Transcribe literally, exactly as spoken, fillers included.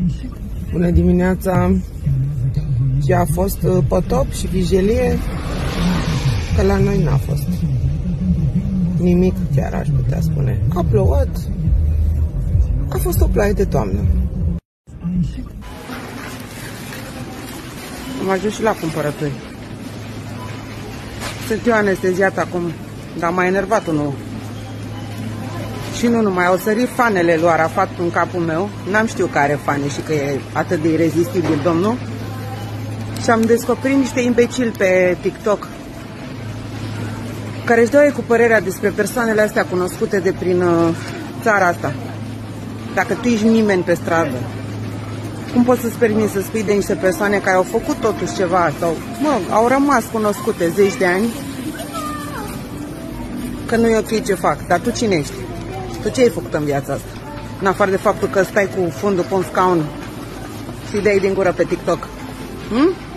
Bună dimineața! Și a fost potop și vijelie, că la noi n-a fost nimic, chiar aș putea spune. A plouat, a fost o ploaie de toamnă. Am ajuns și la cumpărături. Sunt eu anesteziat acum, dar m-a enervat unul. Și nu numai, au sărit fanele lui Arafat în capul meu. N-am știut că are fane și că e atât de irezistibil, domnul. Și am descoperit niște imbecili pe TikTok care își dau ei cu părerea despre persoanele astea cunoscute de prin uh, țara asta. Dacă tu ești nimeni pe stradă, cum poți să-ți permiți să spui de niște persoane care au făcut totuși ceva sau, mă, au rămas cunoscute zeci de ani, că nu e ok ce fac? Dar tu cine ești? Tu ce ai făcut în viața asta? În afară de faptul că stai cu fundul pe un scaun și dai din gură pe TikTok. Hm?